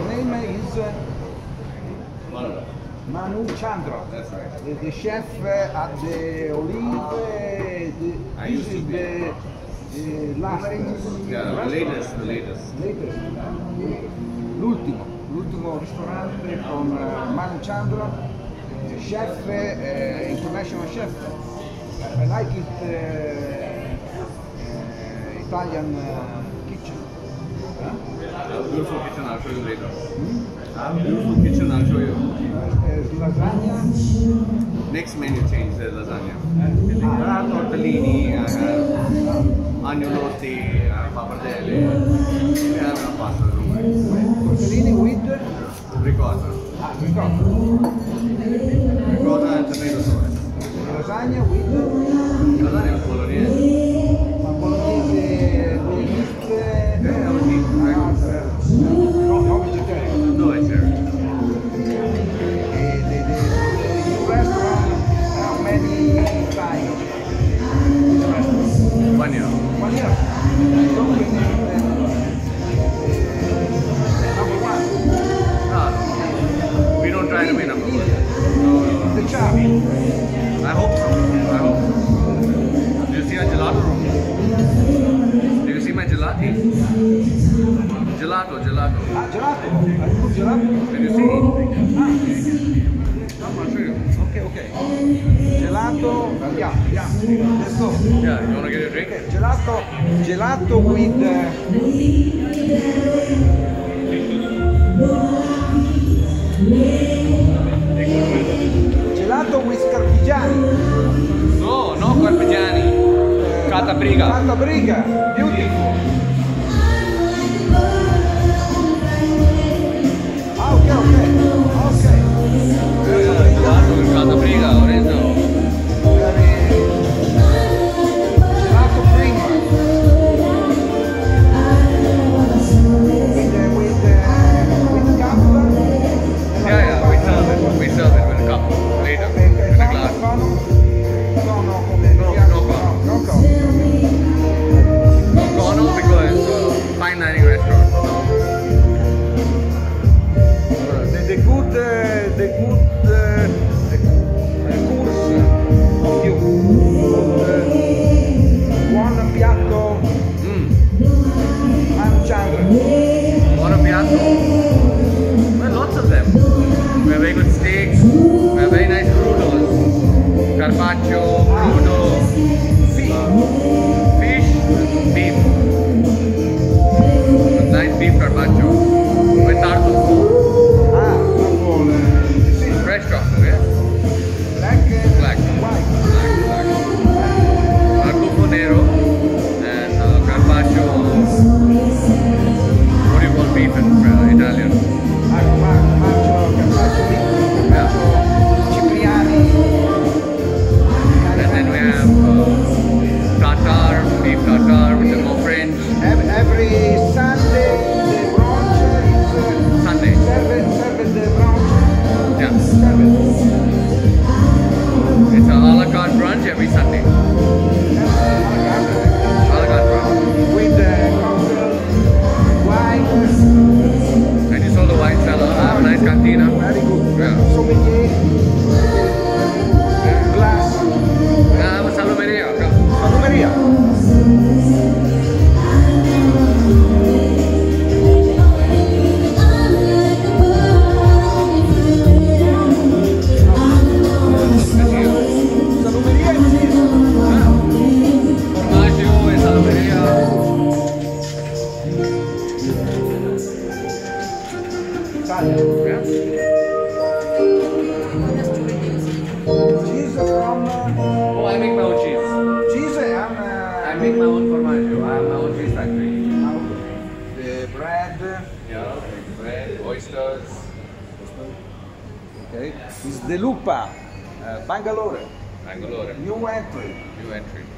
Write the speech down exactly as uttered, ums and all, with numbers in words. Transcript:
name is uh, Manu. Manu Chandra. That's right. The, the chef uh, at the Olive. Uh, the, I this used to is be. the, the last. Yeah, the latest, the latest. Latest. L'ultimo, l'ultimo ristorante con uh, Manu Chandra, uh, chef, uh, international chef. I, I like it, uh, uh, Italian uh, kitchen. Huh? A beautiful kitchen, I'll show you later. Hmm? I have a beautiful kitchen, I'll show you. Uh, lasagna. Next menu change, there's lasagna. I have tortellini, I have agnolotti, I have pappardelle. We have enough pasta, don't worry. Tortellini with Ricotta. ah, ricotta. Ricotta and tomato sauce. Lasagna with Lasagna with bolognese. ma bolognese with meat. Yeah, with meat. No, no vegetarian. No vegetarian. The, the, the new restaurant, how many times? This restaurant? One year. One year. I don't think uh, number one. No, we don't try to be number one. No, The charm. I hope so. I hope so. Do you see our gelato room? Do you see my gelati? Gelato, gelato. Ah, gelato. I put gelato. Can you see? Ah. Come, I'll show you. Okay, okay. Gelato. Andiamo, andiamo. Let's go. Yeah, you want to get a drink? Okay, gelato. Gelato with. Uh, gelato with Carpigiani. No, no Carpigiani. Catabriga. Catabriga. Beautiful. Ah, okay, okay. Okay. Gelato with Catabriga, Lorenzo. Gelato prima. With, uh, with, uh, with cup. Yeah, yeah, we serve it. We serve it with a cup later, in a glass. Cono? Cono come No, piatto? no cono. No cono. No cono because uh, fine dining restaurant. The, the good, uh, the good uh, the course of you. Uh, buon piatto Mm. Manu Chandra. Buon piatto. Well, lots of them. We have very good steaks. We have very nice crudos. Carpaccio, crudo, fish, beef. Nice beef carpaccio with tartufo. Ah, con uh, sì, Fresh truffle, yeah? black, uh, Black. white. Black, black. Tartufo nero and uh, carpaccio. What do you call beef in uh, Italian? Ah, Carpaccio, Carpaccio di Carpaccio Cipriani. And then we have uh, tartar, beef tartar with the more French. Every, every Sunday the brunch is uh, Sunday. served, served the brunch. Yeah. Served. It's a a la carte brunch every Sunday. A la carte brunch. With uh, cocktail, wine, And you saw the wine cellar. I have a nice cantina. very good. Yeah. Sommelier, glass, I have a salumeria. salumeria. Salumeria is here. Formaggio e salumeria. Italian. Yeah. Cheese from uh, Oh, I make my own cheese. cheese and uh, I make my own formaggio. I have my own cheese factory. the bread. Yeah, bread, oysters. Okay, it's the Lupa, uh, Bangalore, Bangalore. new entry. New entry.